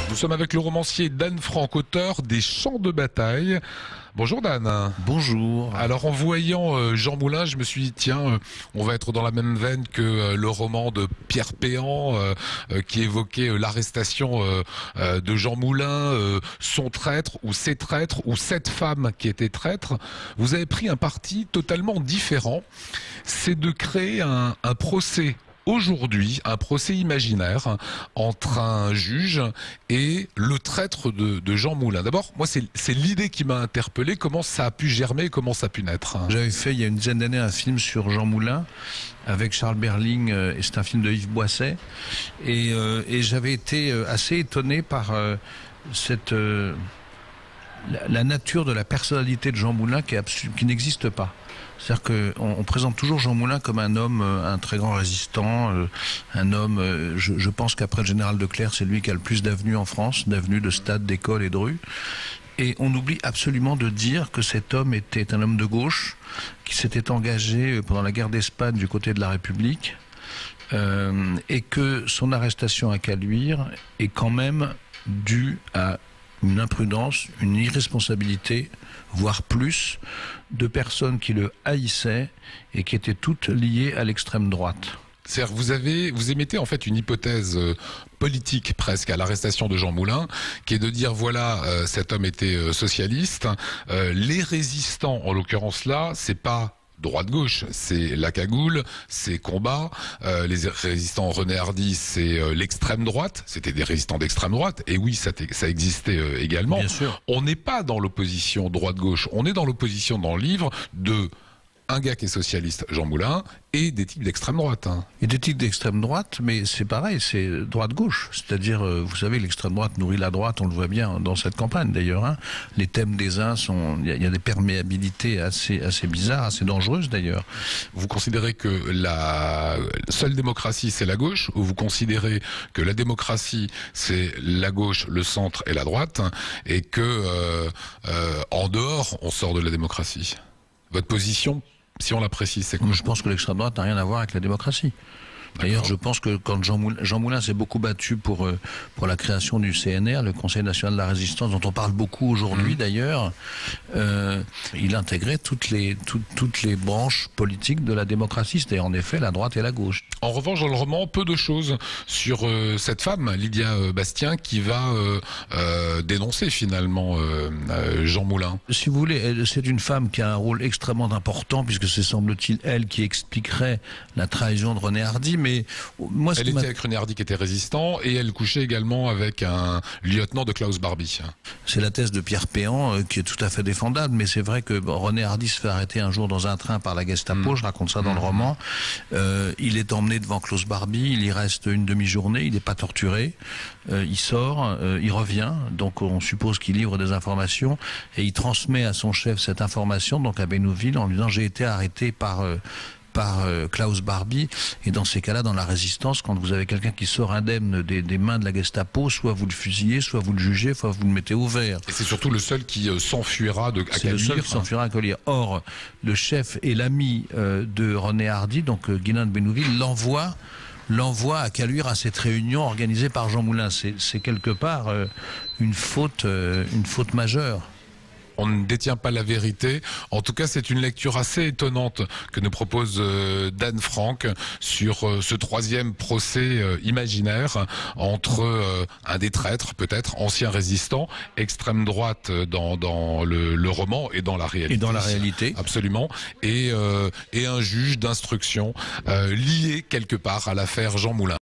Nous sommes avec le romancier Dan Franck, auteur des Champs de bataille. Bonjour Dan. Bonjour. Alors en voyant Jean Moulin, je me suis dit tiens, on va être dans la même veine que le roman de Pierre Péan qui évoquait l'arrestation de Jean Moulin, son traître ou ses traîtres ou cette femme qui était traître. Vous avez pris un parti totalement différent, c'est de créer un procès. Aujourd'hui, un procès imaginaire entre un juge et le traître de Jean Moulin. D'abord, moi, c'est l'idée qui m'a interpellé. Comment ça a pu germer, comment ça a pu naître? J'avais fait il y a une dizaine d'années un film sur Jean Moulin avec Charles Berling, et c'est un film de Yves Boisset. Et j'avais été assez étonné par la nature de la personnalité de Jean Moulin qui n'existe pas. C'est-à-dire qu'on présente toujours Jean Moulin comme un homme, un très grand résistant, un homme, je pense qu'après le général Leclerc, c'est lui qui a le plus d'avenues en France, d'avenues, de stades, d'écoles et de rues. Et on oublie absolument de dire que cet homme était un homme de gauche, qui s'était engagé pendant la guerre d'Espagne du côté de la République, et que son arrestation à Caluire est quand même due à une imprudence, une irresponsabilité, voire plus, de personnes qui le haïssaient et qui étaient toutes liées à l'extrême droite. C'est-à-dire vous émettez en fait une hypothèse politique presque à l'arrestation de Jean Moulin, qui est de dire voilà, cet homme était socialiste, les résistants en l'occurrence là, c'est pas droite-gauche, c'est la cagoule, c'est combat, les résistants René Hardy, c'est l'extrême droite, c'était des résistants d'extrême droite, et oui, ça existait également. Bien sûr. On n'est pas dans l'opposition droite-gauche, on est dans l'opposition dans le livre de un gars qui est socialiste, Jean Moulin, et des types d'extrême droite. Et des types d'extrême droite, mais c'est pareil, c'est droite-gauche. C'est-à-dire, vous savez, l'extrême droite nourrit la droite, on le voit bien dans cette campagne d'ailleurs. Les thèmes des uns il y a des perméabilités assez bizarres, assez dangereuses d'ailleurs. Vous considérez que la seule démocratie, c'est la gauche, ou vous considérez que la démocratie, c'est la gauche, le centre et la droite, et que en dehors, on sort de la démocratie? Votre position, si on la précise, c'est quoi? Je pense que l'extrême droite n'a rien à voir avec la démocratie. D'ailleurs, je pense que quand Jean Moulin s'est beaucoup battu pour la création du CNR, le Conseil national de la résistance, dont on parle beaucoup aujourd'hui d'ailleurs, il intégrait toutes les branches politiques de la démocratie, c'est-à-dire en effet la droite et la gauche. En revanche, dans le roman, peu de choses sur cette femme, Lydia Bastien, qui va dénoncer finalement Jean Moulin. Si vous voulez, c'est une femme qui a un rôle extrêmement important, puisque c'est semble-t-il elle qui expliquerait la trahison de René Hardy. Mais moi, elle était avec René Hardy qui était résistant, et elle couchait également avec un lieutenant de Klaus Barbie. C'est la thèse de Pierre Péan qui est tout à fait défendable, mais c'est vrai que René Hardy se fait arrêter un jour dans un train par la Gestapo, je raconte ça dans le roman. Il est emmené devant Klaus Barbie, il y reste une demi-journée, il n'est pas torturé, il sort, il revient, donc on suppose qu'il livre des informations, et il transmet à son chef cette information, donc à Bénouville, en lui disant j'ai été arrêté par Klaus Barbie. Et dans ces cas-là, dans la résistance, quand vous avez quelqu'un qui sort indemne des mains de la Gestapo, soit vous le fusillez, soit vous le jugez, soit vous le mettez au vert. Et c'est surtout le seul qui s'enfuira à Caluire. C'est le seul qui s'enfuira à Caluire. Or, le chef et l'ami de René Hardy, donc Guilain de Bénouville, l'envoie à Caluire à cette réunion organisée par Jean Moulin. C'est quelque part une faute majeure. On ne détient pas la vérité. En tout cas, c'est une lecture assez étonnante que nous propose Dan Franck sur ce troisième procès imaginaire entre un des traîtres, peut-être, ancien résistant, extrême droite dans le roman et dans la réalité. Et dans la réalité. Absolument. Et un juge d'instruction lié quelque part à l'affaire Jean Moulin.